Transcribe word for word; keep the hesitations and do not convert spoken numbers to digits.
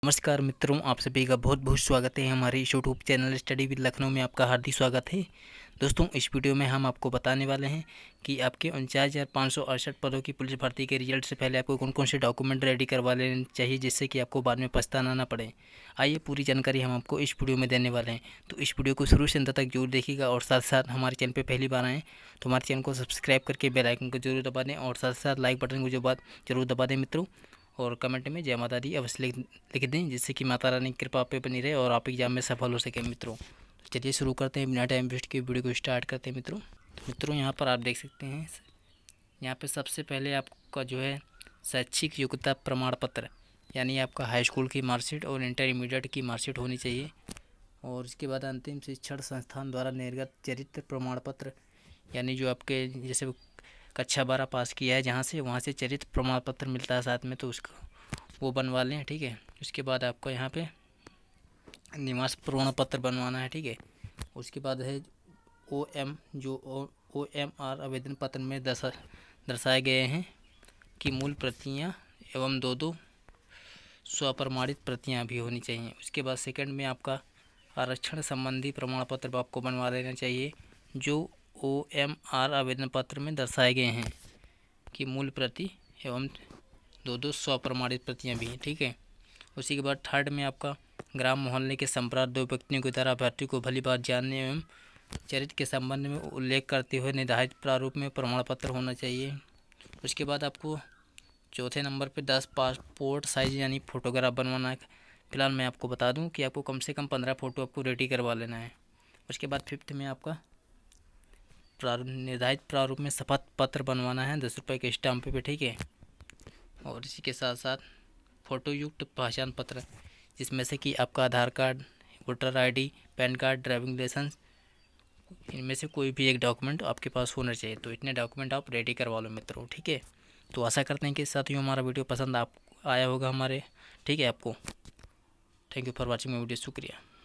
नमस्कार मित्रों, आप सभी का बहुत बहुत स्वागत है हमारे YouTube channel study with Lucknow में। आपका हार्दिक स्वागत है। दोस्तों, इस वीडियो में हम आपको बताने वाले हैं कि आपके उनचास हज़ार पाँच सौ अड़सठ पदों की पुलिस भर्ती के रिजल्ट से पहले आपको कौन कौन से डॉक्यूमेंट रेडी करवा लेने चाहिए, जिससे कि आपको बाद में पछताना ना पड़े। आइए, पूरी जानकारी हम आपको इस वीडियो में देने वाले हैं, तो इस वीडियो को शुरू से अंत तक जरूर देखिएगा। और साथ साथ हमारे चैनल पर पहली बार आएँ तो हमारे चैनल को सब्सक्राइब करके बेल आइकन को जरूर दबा दें, और साथ साथ लाइक बटन को जो बात जरूर दबा दें मित्रों। और कमेंट में जय माता दी अवश्य लिख लिख दें, जिससे कि माता रानी की कृपा पे बनी रहे और आप एग्जाम में सफल हो सकें मित्रों। तो चलिए शुरू करते हैं, बिना टाइम वेस्ट के वीडियो को स्टार्ट करते हैं मित्रों। तो मित्रों, यहाँ पर आप देख सकते हैं, यहाँ पे सबसे पहले आपका जो है शैक्षिक योग्यता प्रमाण पत्र, यानी आपका हाई स्कूल की मार्कशीट और इंटरमीडिएट की मार्कशीट होनी चाहिए। और इसके बाद अंतिम शिक्षण संस्थान द्वारा निर्गत चरित्र प्रमाण पत्र, यानी जो आपके जैसे कक्षा बारह पास किया है जहाँ से, वहाँ से चरित्र प्रमाण पत्र मिलता है साथ में, तो उसको वो बनवा लें। ठीक है। उसके बाद आपको यहाँ पे निवास प्रमाण पत्र बनवाना है। ठीक है। उसके बाद है ओ एम जो ओ एम आर आवेदन पत्र में दर्शा दर्शाए गए हैं कि मूल प्रतियाँ एवं दो दो स्वप्रमाणित प्रतियाँ भी होनी चाहिए। उसके बाद सेकंड में आपका आरक्षण संबंधी प्रमाण पत्र आपको बनवा लेना चाहिए, जो ओ एम आर आवेदन पत्र में दर्शाए गए हैं कि मूल प्रति एवं दो दो स्वप्रमाणित प्रतियाँ भी हैं। ठीक है। उसी के बाद थर्ड में आपका ग्राम मोहल्ले के संप्रांत दो व्यक्तियों की तरह अभ्यर्थी को भली बात जानने एवं चरित्र के संबंध में उल्लेख करते हुए निर्धारित प्रारूप में प्रमाण पत्र होना चाहिए। उसके बाद आपको चौथे नंबर पे दस पासपोर्ट साइज यानी फ़ोटोग्राफ बनवाना है। फिलहाल मैं आपको बता दूं कि आपको कम से कम पंद्रह फ़ोटो आपको रेडी करवा लेना है। उसके बाद फिफ्थ में आपका निर्धारित प्रारूप में शपथ पत्र बनवाना है दस रुपये के स्टाम्प पे। ठीक है। और इसी के साथ साथ फ़ोटोयुक्त पहचान पत्र, जिसमें से कि आपका Aadhaar card, voter ID, PAN card, driving licence, इनमें से कोई भी एक डॉक्यूमेंट आपके पास होना चाहिए। तो इतने डॉक्यूमेंट आप रेडी करवा लो मित्रों। ठीक है। तो आशा करते हैं कि साथियों हमारा वीडियो पसंद आप आया होगा हमारे। ठीक है आपको। Thank you for watching my video. शुक्रिया।